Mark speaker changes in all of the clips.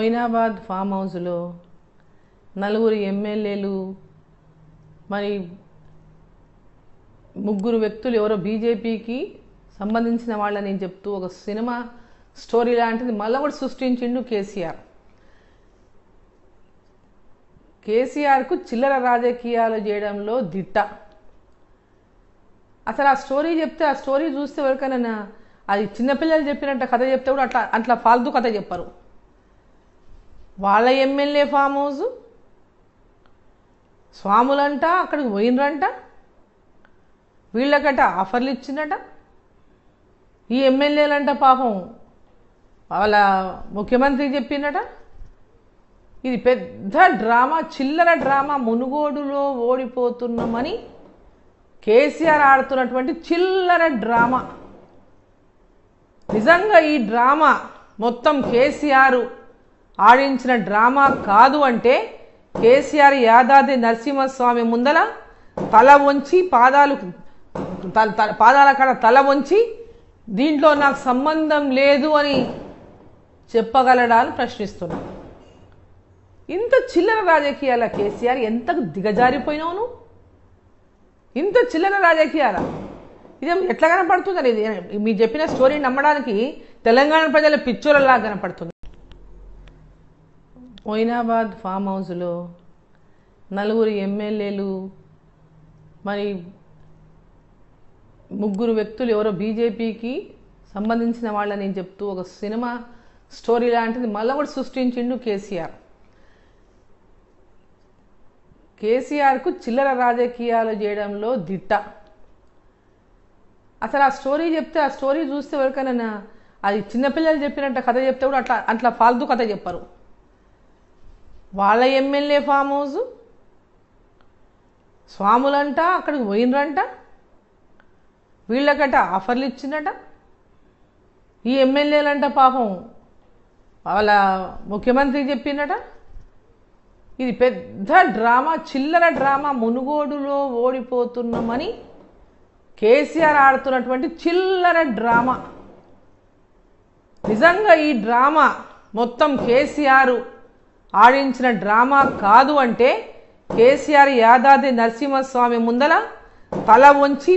Speaker 1: Moinabad form హౌస్లో నలుగురు ఎమ్మెల్యేలు మరి ముగ్గురు వ్యక్తులు ఎవరో బీజేపీకి సంబంధించిన వాళ్ళని చెప్తూ ఒక సినిమా స్టోరీ లాంటిది మళ్ళీ కూడా సృష్టించిండు కేసీఆర్. కేసీఆర్కు చిల్లర రాజకీయాలు చేయడంలో దిట్ట. అసలు ఆ స్టోరీ చెప్తే ఆ స్టోరీ చూస్తే ఎవరికైనా అది చిన్నపిల్లలు చెప్పినట్టు కథ చెప్తే కూడా అట్లా ఫాల్తూ కథ చెప్పరు. వాళ్ళ ఎమ్మెల్యే ఫామ్ హౌస్ స్వాములంట అక్కడికి పోయినరంట, వీళ్ళకట ఆఫర్లు ఇచ్చిందట. ఈ ఎమ్మెల్యేలంట పాపం వాళ్ళ ముఖ్యమంత్రి చెప్పిందట. ఇది పెద్ద డ్రామా, చిల్లర డ్రామా. మునుగోడులో ఓడిపోతున్నామని కేసీఆర్ ఆడుతున్నటువంటి చిల్లర డ్రామా. నిజంగా ఈ డ్రామా మొత్తం కేసీఆర్ ఆడించిన డ్రామా కాదు అంటే కేసీఆర్ యాదాద్రి నరసింహస్వామి ముందల తల వంచి పాదాల కాడ తల వంచి దీంట్లో నాకు సంబంధం లేదు అని చెప్పగలడా అని ప్రశ్నిస్తున్నా. ఇంత చిల్లర రాజకీయాల కేసీఆర్ ఎంతకు దిగజారిపోయినావు నువ్వు? ఇంత చిల్లర రాజకీయాల ఇదేం ఎట్లా కనపడుతుంది? ఇది మీరు చెప్పిన స్టోరీని నమ్మడానికి తెలంగాణ ప్రజల పిచ్చోళ్ళలా కనపడుతుంది. మొయినాబాద్ ఫామ్ హౌస్లో నలుగురు ఎమ్మెల్యేలు మరి ముగ్గురు వ్యక్తులు ఎవరో బీజేపీకి సంబంధించిన వాళ్ళని చెప్తూ ఒక సినిమా స్టోరీ లాంటిది మళ్ళీ కూడా సృష్టించిండు కేసీఆర్. కేసీఆర్కు చిల్లర రాజకీయాలు చేయడంలో దిట్ట. అసలు ఆ స్టోరీ చెప్తే ఆ స్టోరీ చూస్తే ఎవరికైనా అది చిన్నపిల్లలు చెప్పినట్టు కథ చెప్తే కూడా అట్లా ఫాల్తూ కథ చెప్పరు. వాళ్ళ ఎమ్మెల్యే ఫామ్ హౌస్ స్వాములంట అక్కడికి పోయినరంట, వీళ్ళకట ఆఫర్లు ఇచ్చిందట. ఈ ఎమ్మెల్యేలంట పాపం వాళ్ళ ముఖ్యమంత్రి చెప్పిందట. ఇది పెద్ద డ్రామా, చిల్లర డ్రామా. మునుగోడులో ఓడిపోతున్నామని కేసీఆర్ ఆడుతున్నటువంటి చిల్లర డ్రామా. నిజంగా ఈ డ్రామా మొత్తం కేసీఆర్ ఆడించిన డ్రామా కాదు అంటే కేసీఆర్ యాదాద్రి నరసింహస్వామి ముందల తల వంచి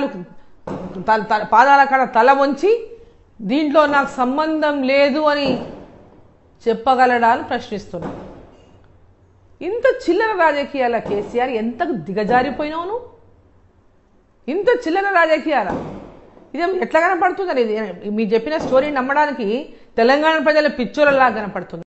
Speaker 1: పాదాల కాడ తల వంచి దీంట్లో నాకు సంబంధం లేదు అని చెప్పగలడా అని ప్రశ్నిస్తున్నా. ఇంత చిల్లర రాజకీయాల కేసీఆర్ ఎంతకు దిగజారిపోయినావు నువ్వు? ఇంత చిల్లర రాజకీయాల ఇదేం ఎట్లా కనపడుతుంది? ఇది మీరు చెప్పిన స్టోరీని నమ్మడానికి తెలంగాణ ప్రజల పిచ్చోళ్ళలా కనపడుతుంది.